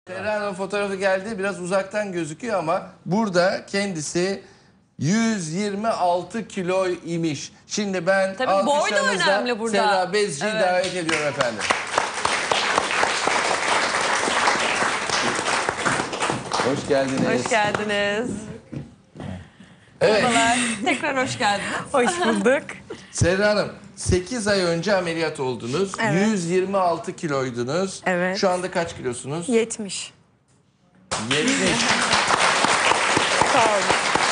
Serrano fotoğrafı geldi. Biraz uzaktan gözüküyor ama burada kendisi 126 kilo imiş. Şimdi ben tabii boy da önemli burada. Serra Bezci'yi davet ediyorum efendim. Hoş geldiniz. Hoş geldiniz. Evet. Merhabalar. Tekrar hoş geldiniz. Hoş bulduk. Serra Hanım 8 ay önce ameliyat oldunuz. Evet. 126 kiloydunuz. Evet. Şu anda kaç kilosunuz? 70. 70. Sağ olun.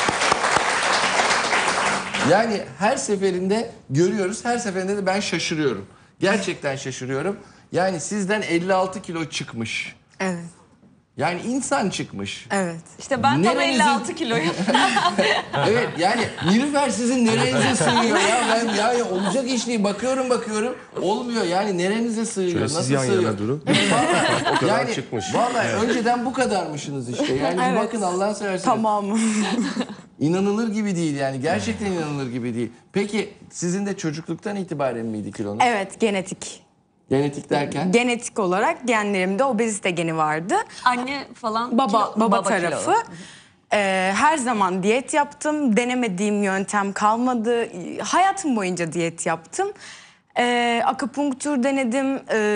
Yani her seferinde görüyoruz, her seferinde de ben şaşırıyorum. Gerçekten şaşırıyorum. Yani sizden 56 kilo çıkmış. Evet. Yani insan çıkmış. Evet. İşte ben tam Nerenizin- 56 kiloyum. Evet yani Nilüfer sizin nerenize sığıyor ya? Ben yani olacak iş değil. Bakıyorum olmuyor. Yani nerenize sığıyor? Şöyle Nasıl siz yan sığıyor? yana durun. Vallahi, O kadar yani, çıkmış. Vallahi önceden bu kadarmışsınız işte. Yani bir Evet. bakın Allah'ını seversiniz. Tamam. İnanılır gibi değil yani. Gerçekten inanılır gibi değil. Peki sizin de çocukluktan itibaren miydi kilonuz? Evet, genetik. Genetik derken? Genetik olarak genlerimde obezite geni vardı. Anne falan. Baba kilo. tarafı. Her zaman diyet yaptım. Denemediğim yöntem kalmadı. Hayatım boyunca diyet yaptım. Akupunktur denedim.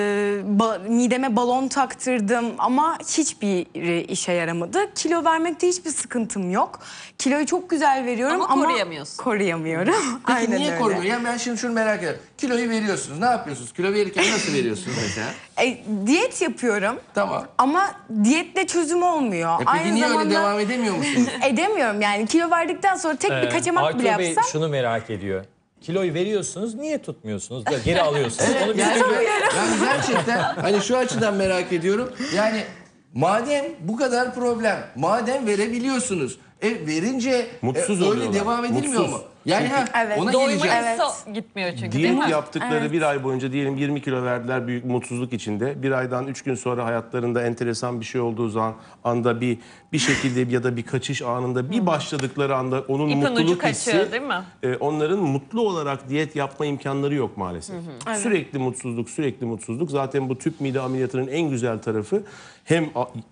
Mideme balon taktırdım ama hiçbir işe yaramadı. Kilo vermekte hiçbir sıkıntım yok. Kiloyu çok güzel veriyorum Ama koruyamıyorsun. Koruyamıyorum. Peki Aynen niye öyle. korumuyor? Yani ben şimdi şunu merak ediyorum. Kiloyu veriyorsunuz. Ne yapıyorsunuz? Kilo verirken nasıl veriyorsunuz mesela? Diyet yapıyorum. Tamam. Ama diyetle çözüm olmuyor. Peki niye öyle devam edemiyor musunuz? Edemiyorum yani. Kilo verdikten sonra tek bir kaçamak bile Artur Bey yapsam. şunu merak ediyor. Kiloyu veriyorsunuz, niye tutmuyorsunuz? Da geri alıyorsunuz. Onu bir Yani, türlü... yani gerçekten hani şu açıdan merak ediyorum. Yani madem bu kadar problem, madem verebiliyorsunuz, verince Mutsuz öyle oluyorlar. devam edilmiyor Mutsuz. mu? Yani Evet. ona Doyma geleceğim. hissi gitmiyor çünkü değil Diyet mi? yaptıkları bir ay boyunca diyelim 20 kilo verdiler büyük mutsuzluk içinde. Bir aydan 3 gün sonra hayatlarında enteresan bir şey olduğu zaman anda bir şekilde ya da bir kaçış anında bir başladıkları anda onun İpin ucu mutluluk kaçıyor hissi değil mi? onların mutlu olarak diyet yapma imkanları yok maalesef. Sürekli mutsuzluk. Zaten bu tüp mide ameliyatının en güzel tarafı hem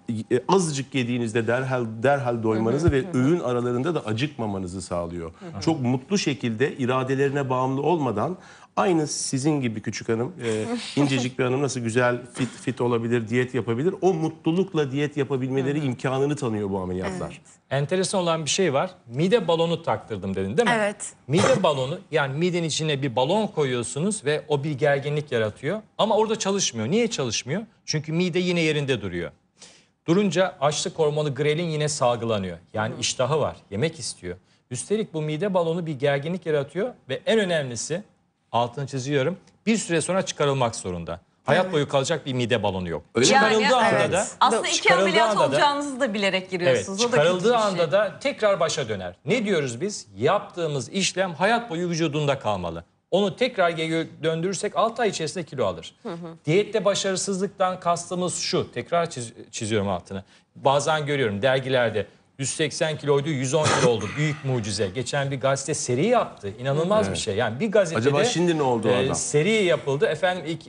azıcık yediğinizde derhal doymanızı ve öğün aralarında da acıkmamanızı sağlıyor. Çok mutlu şekilde iradelerine bağımlı olmadan aynı sizin gibi küçük hanım, incecik bir hanım nasıl güzel fit olabilir, diyet yapabilir. O mutlulukla diyet yapabilmeleri imkanını tanıyor bu ameliyatlar. Enteresan olan bir şey var. Mide balonu taktırdım dedin değil mi? Evet. Mide balonu, yani midenin içine bir balon koyuyorsunuz ve o bir gerginlik yaratıyor. Ama orada çalışmıyor. Niye çalışmıyor? Çünkü mide yine yerinde duruyor. Durunca açlık hormonu grelin yine salgılanıyor. Yani iştahı var, yemek istiyor. Üstelik bu mide balonu bir gerginlik yaratıyor ve en önemlisi, altını çiziyorum, bir süre sonra çıkarılmak zorunda. Hayat boyu kalacak bir mide balonu yok. Öyle mi? Çıkarıldığı Yani, anda evet. da... Aslında iki çıkarıldığı ameliyat anda da- olacağınızı da bilerek giriyorsunuz. Evet, O da kötü çıkarıldığı bir şey. anda da tekrar başa döner. Ne diyoruz biz? Yaptığımız işlem hayat boyu vücudunda kalmalı. Onu tekrar geri döndürürsek 6 ay içerisinde kilo alır. Diyette başarısızlıktan kastımız şu. Tekrar çiziyorum altını. Bazen görüyorum dergilerde 180 kiloydu, 110 kilo oldu. Büyük mucize. Geçen bir gazete seri yaptı. İnanılmaz bir şey. Yani bir gazetede Acaba şimdi ne oldu o adam? seri yapıldı. Efendim ilk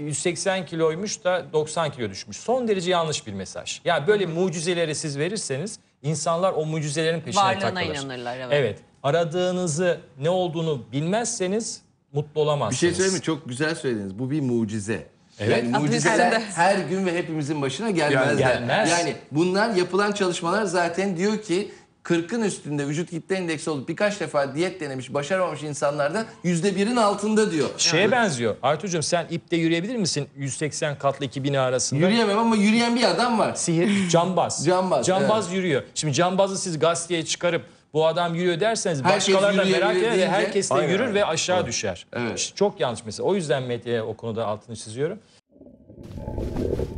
180 kiloymuş da 90 kilo düşmüş. Son derece yanlış bir mesaj. Yani böyle mucizeleri siz verirseniz insanlar o mucizelerin peşine Varlığına takılır. inanırlar, evet. Evet. Aradığınızı, ne olduğunu bilmezseniz mutlu olamazsınız. Bir şey söyleyeyim mi? Çok güzel söylediniz. Bu bir mucize. Evet. Yani mucizeler Evet. her gün ve hepimizin başına gelmezler. Gelmez. Yani bunlar yapılan çalışmalar zaten diyor ki 40'ın üstünde vücut kitle indeksi olup birkaç defa diyet denemiş, başaramamış insanlarda %1'in altında diyor. Şeye benziyor. Artucuğum sen ipte yürüyebilir misin 180 katlı 2 bina arasında? Yürüyemem ama yürüyen bir adam var. Cambaz. Cambaz, yürüyor. Şimdi cambazı siz gazeteye çıkarıp bu adam yürüyor derseniz Herkes başkaları da yürüyor, merak eder ve deyince- herkes de Aynen, yürür aynen. ve aşağı düşer. Evet. İşte çok yanlış mesela. O yüzden medyaya o konuda altını çiziyorum.